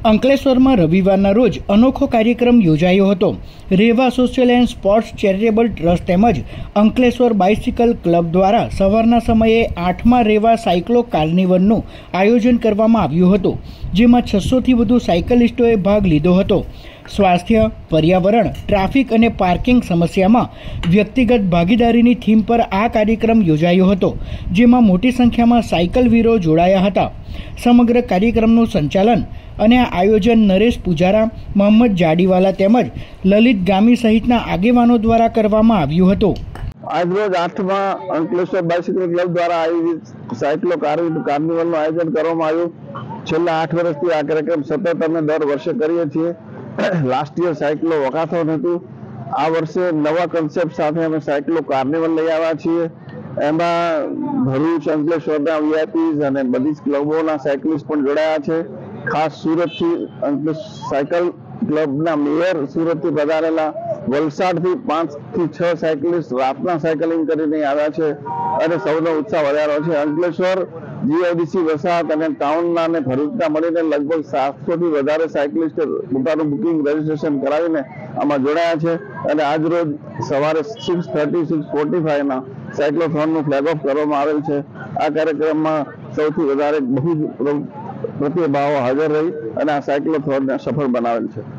અંકલેશ્વરમાં રવિવારના રોજ અનોખો કાર્યક્રમ યોજાયો હતો। Reva social and sports charitable trust તેમજ અંકલેશ્વર બાઇસિકલ ક્લબ દ્વારા સવારના સમયે 8મા રેવા સાયક્લો કાર્નિવલનું આયોજન કરવામાં આવ્યું હતું, જેમાં 600થી વધુ સાયકલિસ્ટોએ ભાગ લીધો હતો। સ્વાસ્થ્ય, પર્યાવરણ, ટ્રાફિક અને પાર્કિંગ સમસ્યામાં વ્યક્તિગત ભાગીદારીની થીમ પર આ કાર્યક્રમ યોજાયો હતો, જેમાં મોટી સંખ્યામાં સાયકલવીરો જોડાયા હતા। સમગ્ર કાર્યક્રમનું સંચાલન અને આયોજન નરેશ પૂજારા, મોહમ્મદ જાડીવાલા તેમજ લલિત ગામી સહિતના આગેવાનો દ્વારા કરવામાં આવ્યું હતું। આજરોજ 8મા અંકલેશ્વર બાઇસિકલ ક્લબ દ્વારા આયોજિત સાયક્લો કાર્નિવલનું આયોજન કરવામાં આવ્યું। છેલ્લા 8 વર્ષથી આ કાર્યક્રમ સતત અમે દર વર્ષે કરીએ છીએ। લાસ્ટ યર સાયક્લો વોકાથોન હતું। આ વર્ષે નવા કન્સેપ્ટ સાથે અમે સાયક્લો કાર્નિવલ લઈ આવ્યા છીએ। એમાં ભરૂચ, અંકલેશ્વરના વીઆઈપીઝ અને બધી જ ક્લબોના સાયકલિસ્ટ પણ જોડાયા છે। ખાસ સુરતથી સાયકલ ક્લબના મેયર સુરતથી પધારેલા, વલસાડથી 5 થી 6 સાયકલિસ્ટ રાતના સાયકલિંગ કરીને આવ્યા છે અને સૌનો ઉત્સાહ વધાર્યો છે। અંકલેશ્વર, જીઆઈડીસી વસાહત અને ટાઉનના અને ભરૂચના મળીને લગભગ 700થી વધારે સાયકલિસ્ટ પોતાનું બુકિંગ રજીસ્ટ્રેશન કરાવીને આમાં જોડાયા છે અને આજ રોજ સવારે 6:30 6:45 સાયક્લોથોનનું ફ્લેગ ઓફ કરવામાં આવેલ છે। આ કાર્યક્રમમાં સૌથી વધારે બહુ જ પ્રતિભાવો હાજર રહી અને આ સાયક્લોથોનને સફળ બનાવેલ છે।